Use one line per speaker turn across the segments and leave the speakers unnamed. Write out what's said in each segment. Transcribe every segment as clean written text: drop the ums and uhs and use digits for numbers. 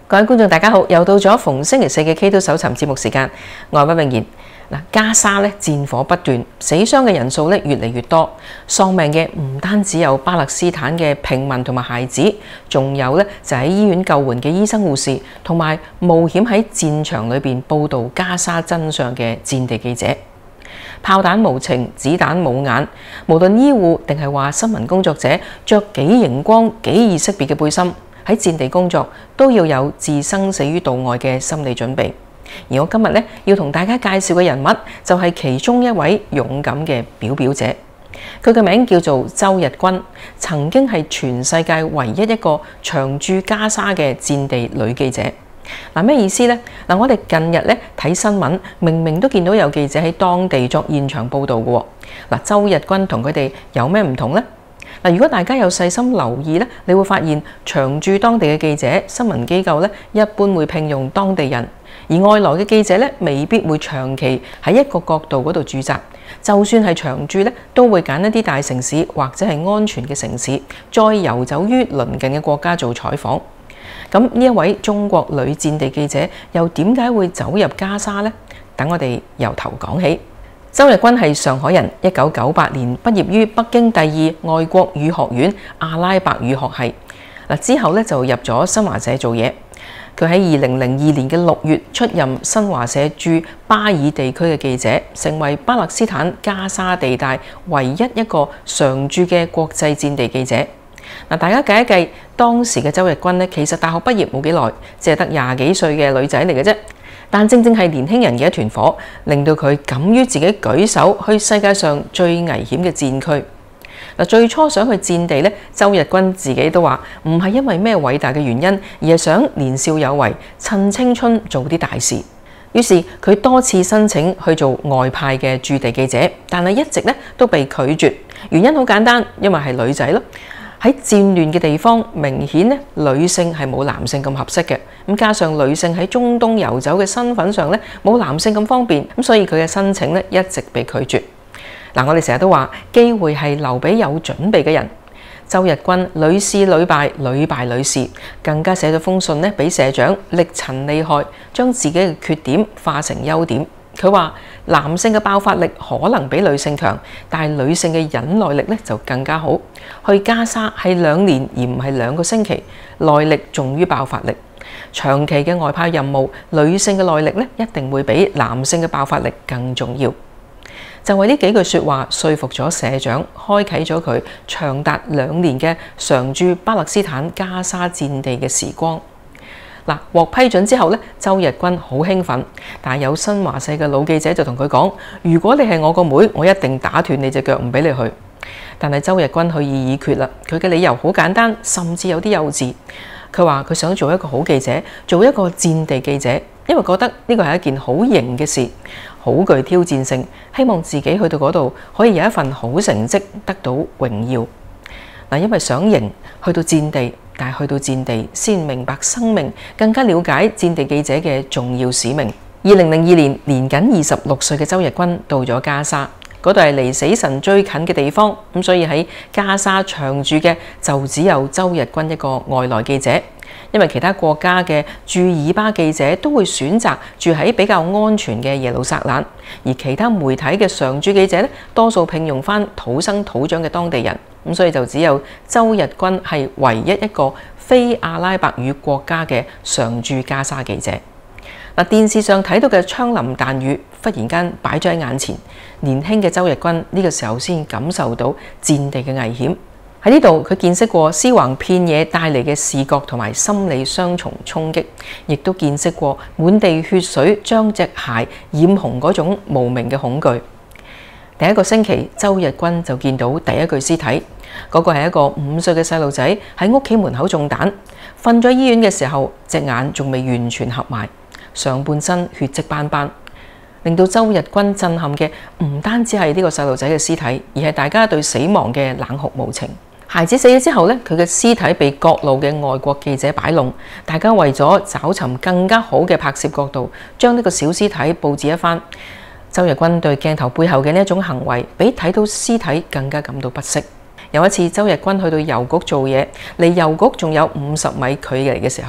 各位觀眾大家好，又到咗逢星期四嘅 K2 搜尋節目時間，我係屈永賢。加沙咧戰火不斷，死傷嘅人數咧越嚟越多，喪命嘅唔單止有巴勒斯坦嘅平民同埋孩子，仲有咧就喺醫院救援嘅醫生護士，同埋冒險喺戰場裏邊報導加沙真相嘅戰地記者。炮彈無情，子彈冇眼，無論醫護定係話新聞工作者，着幾熒光、幾易識別嘅背心，喺戰地工作都要有置生死於度外嘅心理準備。而我今日咧要同大家介紹嘅人物就係其中一位勇敢嘅表表者，佢嘅名叫做周日君，曾經係全世界唯一一個長駐加沙嘅戰地女記者。咩意思呢？我哋近日咧睇新聞，明明都見到有記者喺當地作現場報導嘅喎。周日君同佢哋有咩唔同呢？如果大家有細心留意咧，你會發現長駐當地嘅記者、新聞機構咧一般會聘用當地人，而外來嘅記者咧未必會長期喺一個角度嗰度駐紮。就算係長駐咧，都會揀一啲大城市或者係安全嘅城市，再遊走於鄰近嘅國家做採訪。咁呢一位中國女戰地記者又點解會走入加沙呢？等我哋由頭講起。周日君係上海人，1998年畢業於北京第二外國語學院阿拉伯語學系。之後咧就入咗新華社做嘢。佢喺2002年嘅6月出任新華社駐巴爾地區嘅記者，成為巴勒斯坦加沙地帶唯一一個常駐嘅國際戰地記者。大家計一計，當時嘅周日君咧，其實大學畢業冇幾耐，只係得20幾歲嘅女仔嚟嘅啫。但正正係年輕人嘅一團火，令到佢敢於自己舉手去世界上最危險嘅戰區。最初想去戰地咧，周日君自己都話唔係因為咩偉大嘅原因，而係想年少有為，趁青春做啲大事。於是佢多次申請去做外派嘅駐地記者，但係一直咧都被拒絕。原因好簡單，因為係女仔咯。喺戰亂嘅地方，明顯咧女性係冇男性咁合適嘅。咁加上女性喺中東遊走嘅身份上咧冇男性咁方便，咁所以佢嘅申請咧一直被拒絕。我哋成日都話機會係留俾有準備嘅人。周日君屢試屢敗，屢敗屢試，更加寫咗封信咧俾社長，力陳利害，將自己嘅缺點化成優點。佢話男性嘅爆發力可能比女性強，但係女性嘅忍耐力咧就更加好。去加沙係2年而唔係2個星期，耐力重於爆發力。長期嘅外派任務，女性嘅耐力咧一定會比男性嘅爆發力更重要。就為呢幾句說話說服咗社長，開啟咗佢長達2年嘅常駐巴勒斯坦加沙戰地嘅時光。獲批准之後咧，周日君好興奮，但係有新華社嘅老記者就同佢講：如果你係我個妹，我一定打斷你隻腳，唔俾你去。但係周日君佢意已決啦，佢嘅理由好簡單，甚至有啲幼稚。佢話佢想做一個好記者，做一個戰地記者，因為覺得呢個係一件好型嘅事，好具挑戰性，希望自己去到嗰度可以有一份好成績，得到榮耀。因為想型，去到戰地，但係去到戰地先明白生命，更加了解戰地記者嘅重要使命。2002年，年僅26歲嘅周日君到咗加沙，嗰度係離死神最近嘅地方，咁所以喺加沙長駐嘅就只有周日君一個外來記者。因為其他國家嘅駐以巴記者都會選擇住喺比較安全嘅耶路撒冷，而其他媒體嘅常駐記者咧，多數聘用返土生土長嘅當地人，咁所以就只有周日君係唯一一個非阿拉伯語國家嘅常駐加沙記者。電視上睇到嘅槍林彈雨忽然間擺咗喺眼前，年輕嘅周日君呢個時候先感受到戰地嘅危險。喺呢度，佢見識過屍橫遍野帶嚟嘅視覺同埋心理雙重衝擊，亦都見識過滿地血水將隻鞋染紅嗰種無名嘅恐懼。第一個星期，周日君就見到第一具屍體，嗰個係一個5歲嘅細路仔喺屋企門口中彈，瞓咗醫院嘅時候，隻眼仲未完全合埋，上半身血跡斑斑。令到周日君震撼嘅唔單止係呢個細路仔嘅屍體，而係大家對死亡嘅冷酷無情。孩子死咗之後咧，佢嘅屍體被各路嘅外國記者擺弄，大家為咗找尋更加好嘅拍攝角度，將呢個小屍體佈置一番。周日君對鏡頭背後嘅呢一種行為，比睇到屍體更加感到不適。有一次，周日君去到郵局做嘢，離郵局仲有50米距離嘅時候咧，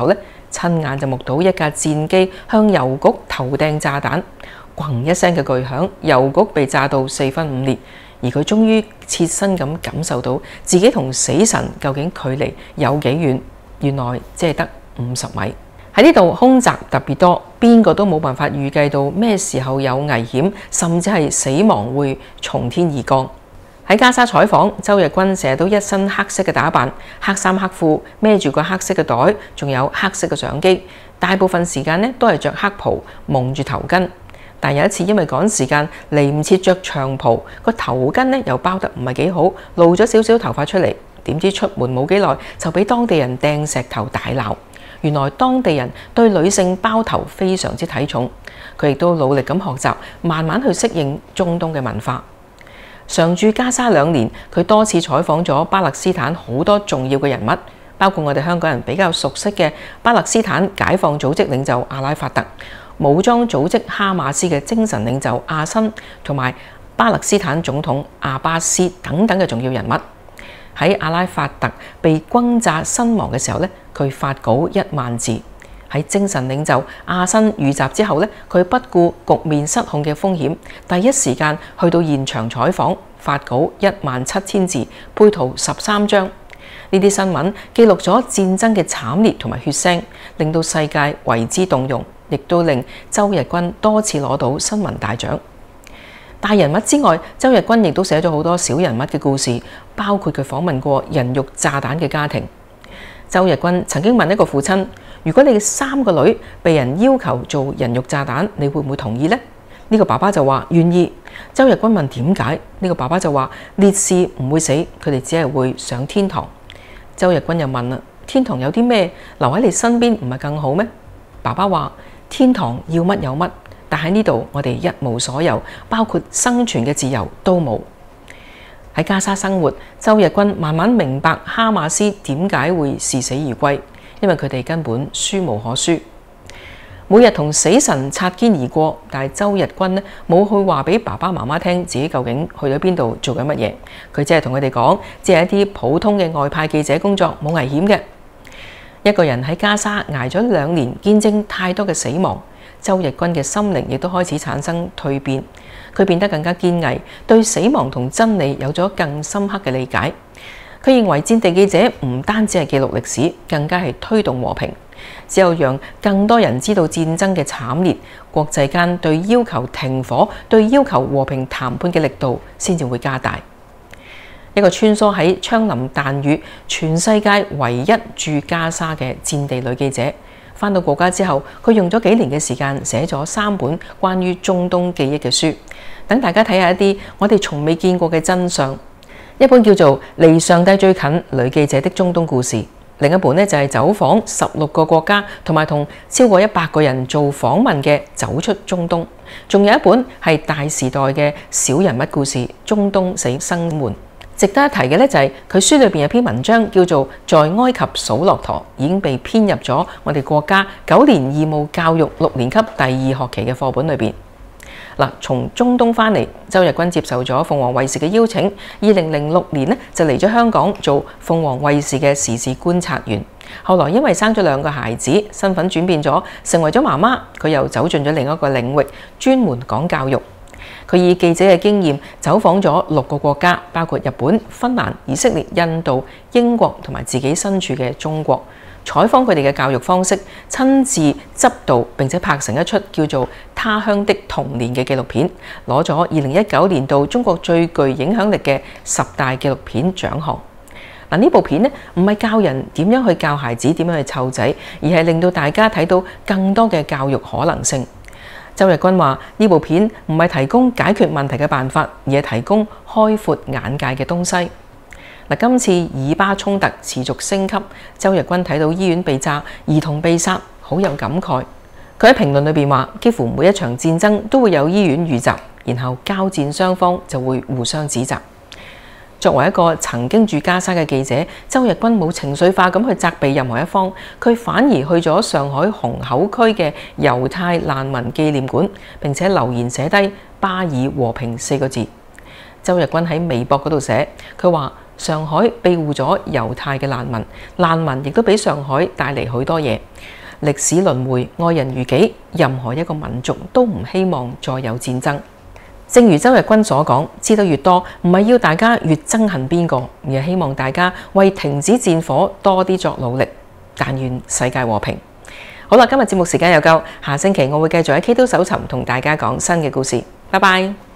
親眼就目睹一架戰機向郵局投掟炸彈，咣一聲嘅巨響，郵局被炸到四分五裂。而佢終於切身咁感受到自己同死神究竟距離有幾遠，原來只係得50米。喺呢度空襲特別多，邊個都冇辦法預計到咩時候有危險，甚至係死亡會從天而降。喺加沙採訪，周日君成日都一身黑色嘅打扮，黑衫黑褲，孭住個黑色嘅袋，仲有黑色嘅相機。大部分時間呢都係着黑袍，蒙住頭巾。但有一次因為趕時間嚟唔切着長袍，個頭巾呢又包得唔係幾好，露咗少少頭髮出嚟。點知出門冇幾耐就俾當地人掟石頭大鬧。原來當地人對女性包頭非常之睇重，佢亦都努力咁學習，慢慢去適應中東嘅文化。常駐加沙2年，佢多次採訪咗巴勒斯坦好多重要嘅人物，包括我哋香港人比較熟悉嘅巴勒斯坦解放組織領袖阿拉法特、武裝組織哈馬斯嘅精神領袖阿辛，同埋巴勒斯坦總統阿巴斯等等嘅重要人物。喺阿拉法特被轟炸身亡嘅時候咧，佢發稿1萬字。喺精神領袖阿辛遇襲之後咧，佢不顧局面失控嘅風險，第一時間去到現場採訪，發稿17000字，配圖13張。呢啲新聞記錄咗戰爭嘅慘烈同埋血腥，令到世界為之動容，亦都令周日君多次攞到新聞大獎。大人物之外，周日君亦都寫咗好多小人物嘅故事，包括佢訪問過人肉炸彈嘅家庭。周日君曾經問一個父親：如果你嘅3個女被人要求做人肉炸彈，你會唔會同意呢？呢個爸爸就話願意。周日君問點解？呢個爸爸就話烈士唔會死，佢哋只係會上天堂。周日君又問啦：天堂有啲咩？留喺你身邊唔係更好咩？爸爸話：天堂要乜有乜，但喺呢度我哋一無所有，包括生存嘅自由都冇。喺加沙生活，周日君慢慢明白哈馬斯點解會視死而歸，因為佢哋根本輸無可輸。每日同死神擦肩而過，但係周日君呢冇去話俾爸爸媽媽聽自己究竟去咗邊度做緊乜嘢，佢只係同佢哋講，只係一啲普通嘅外派記者工作，冇危險嘅。一個人喺加沙捱咗2年，見證太多嘅死亡，周日君嘅心靈亦都開始產生蛻變，佢變得更加堅毅，對死亡同真理有咗更深刻嘅理解。佢認為戰地記者唔單止係記錄歷史，更加係推動和平。只有讓更多人知道戰爭嘅慘烈，國際間對要求停火、對要求和平談判嘅力度先至會加大。一個穿梭喺槍林彈雨、全世界唯一駐加沙嘅戰地女記者，返到國家之後，佢用咗幾年嘅時間寫咗3本關於中東記憶嘅書，等大家睇下一啲我哋從未見過嘅真相。一本叫做《離上帝最近：女記者的中東故事》，另一本呢就係走訪16個國家，同埋同超過100個人做訪問嘅《走出中東》，仲有一本係大時代嘅小人物故事《中東死生們》。值得一提嘅呢，就係佢書裏邊有篇文章叫做《在埃及數駱駝》，已經被編入咗我哋國家9年義務教育6年級第2學期嘅課本裏邊。嗱，從中東返嚟，周日君接受咗鳳凰衛視嘅邀請，2006年呢就嚟咗香港做鳳凰衛視嘅時事觀察員。後來因為生咗2個孩子，身份轉變咗，成為咗媽媽，佢又走進咗另一個領域，專門講教育。佢以記者嘅經驗走訪咗6個國家，包括日本、芬蘭、以色列、印度、英國同埋自己身處嘅中國，採訪佢哋嘅教育方式，親自執導並且拍成一出叫做《他鄉的童年》嘅紀錄片，攞咗2019年度中國最具影響力嘅10大紀錄片獎項。嗱，呢部片呢唔係教人點樣去教孩子點樣去湊仔，而係令到大家睇到更多嘅教育可能性。周日君話：呢部片唔係提供解決問題嘅辦法，而係提供開闊眼界嘅東西。嗱，今次以巴衝突持續升級，周日君睇到醫院被炸、兒童被殺，好有感慨。佢喺評論裏邊話：幾乎每一場戰爭都會有醫院遇襲，然後交戰雙方就會互相指責。作為一個曾經駐加沙嘅記者，周日君冇情緒化咁去責備任何一方，佢反而去咗上海虹口區嘅猶太難民紀念館，並且留言寫低巴以和平4個字。周日君喺微博嗰度寫，佢話上海庇護咗猶太嘅難民，難民亦都俾上海帶嚟許多嘢。 歷史輪迴，愛人如己，任何一個民族都唔希望再有戰爭。正如周日君所講，知道越多，唔係要大家越憎恨邊個，而係希望大家為停止戰火多啲作努力。但願世界和平。好啦，今日節目時間又夠，下星期我會繼續喺 K 都搜尋同大家講新嘅故事。拜拜。